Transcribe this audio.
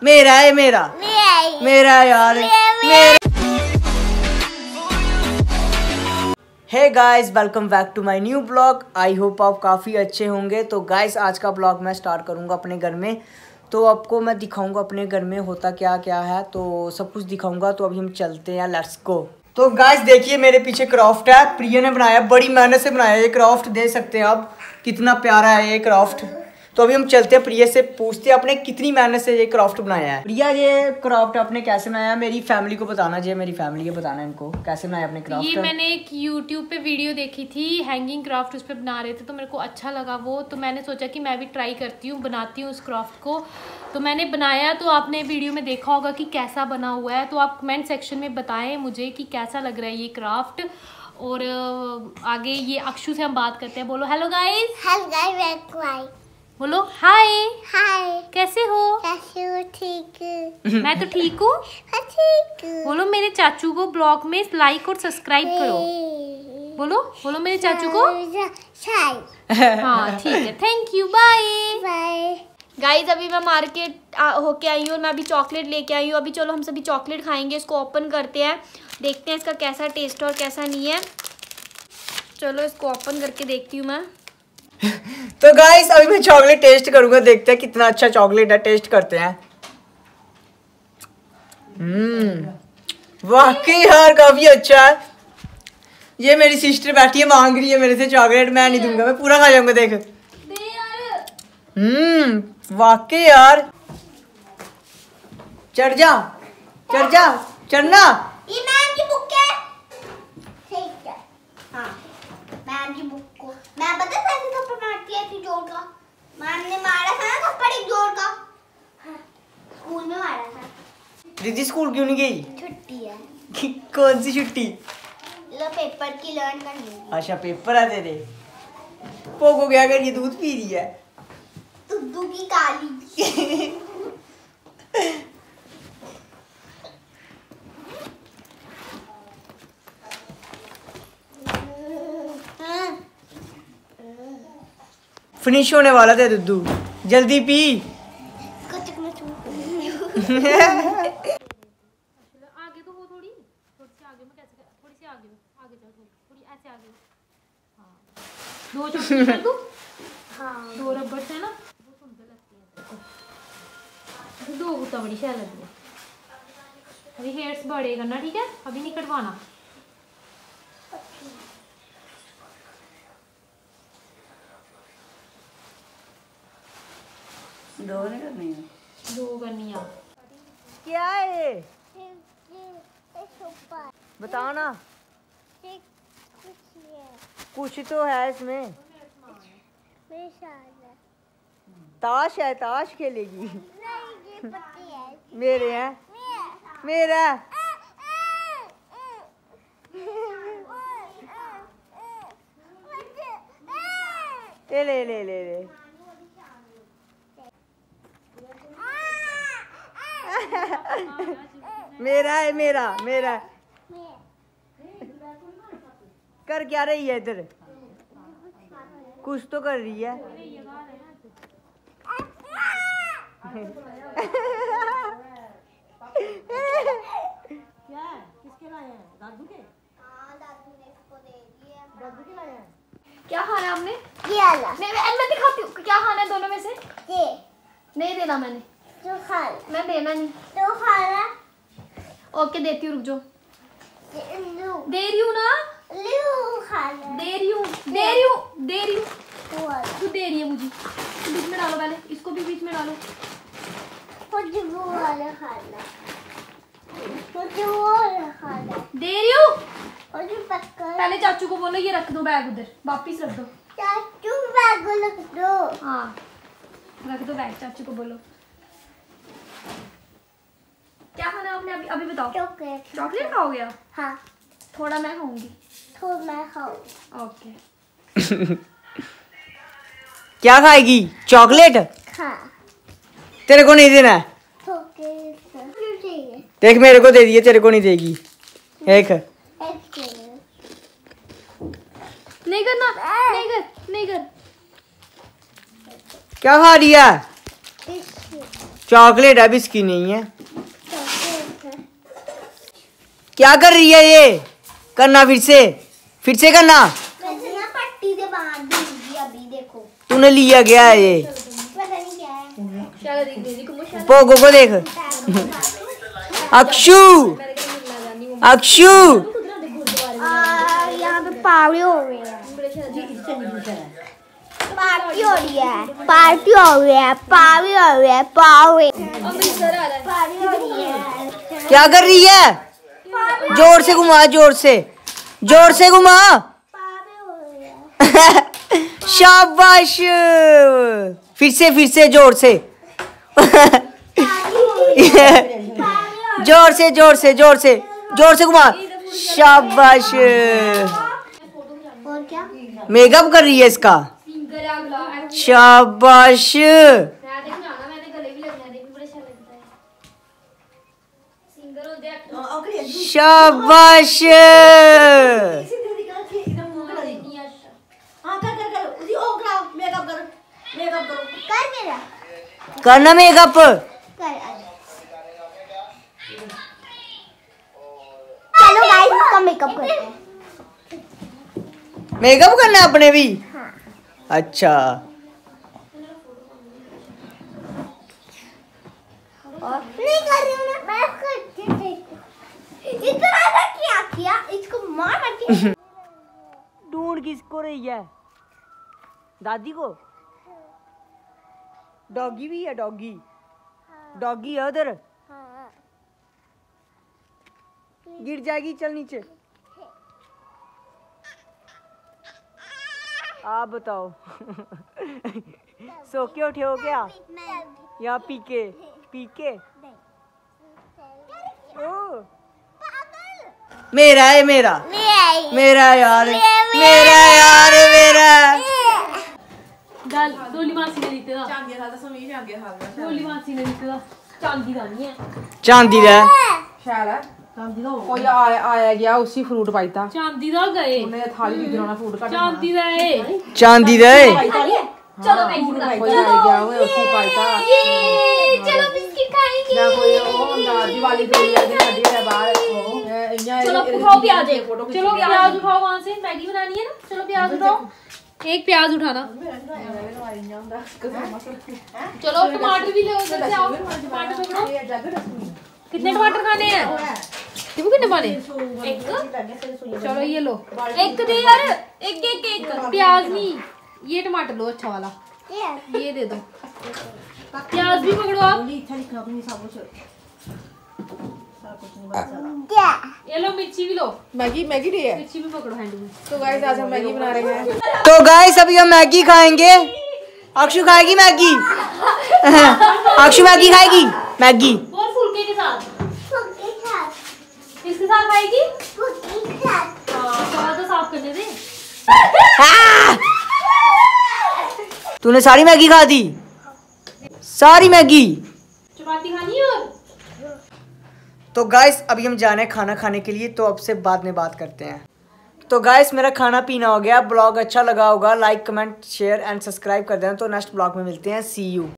मेरा है मेरा मेरा यार hey guys, welcome back to my new blog. I hope आप काफ़ी अच्छे होंगे। तो गाइस, आज का ब्लॉग मैं स्टार्ट करूंगा अपने घर में। तो आपको मैं दिखाऊंगा अपने घर में होता क्या क्या है, तो सब कुछ दिखाऊंगा। तो अभी हम चलते हैं, लेट्स गो। तो गाइस देखिए, मेरे पीछे क्राफ्ट है, प्रिया ने बनाया, बड़ी मेहनत से बनाया ये क्राफ्ट। देख सकते हैं आप कितना प्यारा है ये क्राफ्ट। तो अभी हम चलते हैं, प्रिया से पूछते हैं आपने कितनी मेहनत से ये क्राफ्ट बनाया है। प्रिया, ये क्राफ्ट आपने कैसे बनाया? मेरी फैमिली को बताना चाहिए, मेरी फैमिली को बताना इनको कैसे बनाया आपने क्राफ्ट। ये मैंने एक YouTube पे वीडियो देखी थी, हैंगिंग क्राफ्ट उस पर बना रहे थे, तो मेरे को अच्छा लगा वो। तो मैंने सोचा कि मैं भी ट्राई करती हूँ, बनाती हूँ उस क्राफ्ट को। तो मैंने बनाया, तो आपने वीडियो में देखा होगा कि कैसा बना हुआ है। तो आप कमेंट सेक्शन में बताएं मुझे कि कैसा लग रहा है ये क्राफ्ट। और आगे ये अक्षु से हम बात करते हैं। बोलो हेलो गाइस। हेलो गाइस, बोलो हाय। हाय, कैसे हो? कैसे हो? ठीक। मैं तो ठीक हूँ। ठीक। बोलो मेरे चाचू को ब्लॉग में लाइक और सब्सक्राइब करो। बोलो बोलो मेरे चाचू को। हाँ ठीक है, thank you, bye bye. Guys. अभी मैं मार्केट होके आई हूँ और मैं अभी चॉकलेट लेके आई हूँ। अभी चलो हम सभी चॉकलेट खाएंगे। इसको ओपन करते हैं, देखते हैं इसका कैसा टेस्ट और कैसा नहीं है। चलो इसको ओपन करके देखती हूँ मैं। तो गाइस, अभी मैं चॉकलेट टेस्ट करूंगा, देखते हैं कितना अच्छा चॉकलेट है। टेस्ट करते हैं। वाकई यार काफी अच्छा है। ये मेरी सिस्टर बैठी है, मांग रही है मेरे से चॉकलेट। मैं नहीं दूंगा, मैं पूरा खा जाऊंगा। देख वाकई यार। चढ़ जा चढ़ जा, चढ़ना। ये मैम की बुक है। ठीक है। हाँ, मैम की बुक को मैं पता कैसे थप्पड़ मारती है, जोर का। मैम ने मारा था ना थप्पड़, एक जोर का। हाँ, स्कूल में मारा था। दीदी स्कूल क्यों नहीं गई? छुट्टी है। कौन सी छुट्टी? लो पेपर की लर्न करनी है। अच्छा, पेपर है तेरे। पोको क्या कर रही है? दूध पी रही है। दुद्धू की काली। फिनिश होने वाला था दुद्धू, जल्दी पी। आगे तो हो, थोड़ी सी आगे में कैसे, थोड़ी सी आगे चल, थोड़ी ऐसे आगे। हाँ, दो चॉकलेट कर दूं? हाँ, दो रबड़ से ना वो सुंदर लगती है। दो गुत्ता बड़ी शैल लगी है। अभी हेयर्स बड़े करना, ठीक है? अभी नहीं कटवाना। दो नहीं करनी है, दो करनी है। क्या है बताओ ना। कुछ तो है इसमें। ताश है, ताश खेलेगी। मेरे हैं, मेरा। ले ले ले ले ले। मेरा है, मेरा मेरा। कर क्या रही है इधर? कुछ तो कर रही है। क्या है? किसके लाए हैं? दादू के? हाँ, दादू ने इसको दे दिए। दादू के लाए हैं? क्या खाना है आपने? ये वाला। मैं दिखाती हूँ क्या खाना है दोनों में से। ये नहीं देना मैंने, तो खा ले। मैं देना नहीं। तो खा ले। ओके देती हूँ, रुक जाओ। लू दे रही हूँ ना, लू खा ले। दे रही हूँ दे रही हूँ दे रही हूँ। वो वाला। तू दे रही है मुझे। बीच में डालो, पहले इसको भी बीच में डालो। मुझे वो वाला खाना। मुझे वो वाला खाना। दे रही हूँ। मुझे पक्का। पहले चाचू को बोलो ये रख दो बैग उधर, वापिस रख दो। चाचू बैग लग दो। हाँ रख दो बैग, चाचू को बोलो। क्या खाना है आपने अभी? अभी बताओ। चॉकलेट। चॉकलेट खाओगे आप? हाँ, थोड़ा मैं खाऊंगी। तो मैं खाऊं। ओके। क्या खाएगी? चॉकलेट? हाँ। तेरे को नहीं देना है। देख, मेरे को दे दिए, तेरे को नहीं देगी। एक नहीं करना, नहीं कर, नहीं कर। क्या खा रही है? चॉकलेट है, बिस्किट नहीं है। क्या कर रही है ये? करना फिर से करना। वैसे ना पट्टी से बांध दूंगी अभी, देखो तूने लिया गया है ये। पता नहीं क्या है। पोगो को देख। अक्षु यहाँ पे पार्टी हो रही है। पार्टी हो रही है, पार्टी हो रही है, पार्टी हो रही है, पार्टी हो रही है। क्या कर रही है? जोर से घुमा, जोर से घुमा। शाबाश। फिर से जोर से। जोर से घुमा। शाबाश। और क्या? मेकअप कर रही है इसका। शाबाश। शाबाश। हाँ कर उसी ओ कराओ, मेकअप करो कर मेरा, करना मेकअप। कर आजा। चलो गाइस, इसका मेकअप करते हैं। मेकअप करना है अपने भी। हाँ। अच्छा। नहीं कर रही हूँ ना, मैं करती इतना सा क्या किया, इसको मार के। ढूंढ किसको रही है? दादी को। डॉगी भी है, डॉगी है उधर। गिर जाएगी, चल नीचे। आप बताओ। सो के उठे हो क्या? या पीके ओ मेरा है, मेरा यार, मेरा। डोली मासी ने दिते दा डोली मासी ने दिते दा चांदी दा नहीं है, चांदी दा शैल है। कोई आया गया उसी फ्रूट पाईता चांदी दा गए उन्हें थाली दी दिलाना फ्रूट काट चांदी दा है। चलो मैगी बनाते कोई आया गया वो उसी पाईता चलो बिस्किट खाएंगे। या कोई ओ ਹੁੰਦਾ दिवाली पे लिया दे कड़ी है बाहर चलो उठाओ प्याज, चलो प्याज उठाओ, वहां से मैगी बनानी है ना। चलो प्याज उठाओ, एक प्याज उठाना। चलो टमाटर भी ले उधर से आओ, टमाटर पकड़ो। कितने टमाटर खाने हैं? देखो कितने पाने? एक। चलो ये लो, एक दे यार, एक प्याज नहीं, ये टमाटर लो अच्छा वाला, ये दे दो। प्याज भी पकड़ो आप। ये लो मिर्ची भी लो, मैगी दे है। मिर्ची भी पकड़ो हैंड में। तो गाइस आज हम मैगी बना रहे हैं। तो गाइस अभी हम मैगी खाएंगे। अक्षु खाएगी मैगी। अक्षु मैगी खाएगी, मैगी और फुलके के साथ, इसके साथ खाएगी। हाँ, तो साफ करने दे। तूने सारी मैगी खा दी, सारी मैगी। चपाती खानी है और तो गाइस अभी हम जाने खाना खाने के लिए, तो अब से बाद में बात करते हैं। तो गाइस मेरा खाना पीना हो गया। ब्लॉग अच्छा लगा होगा, like comment share and subscribe कर देना। तो नेक्स्ट ब्लॉग में मिलते हैं। See you.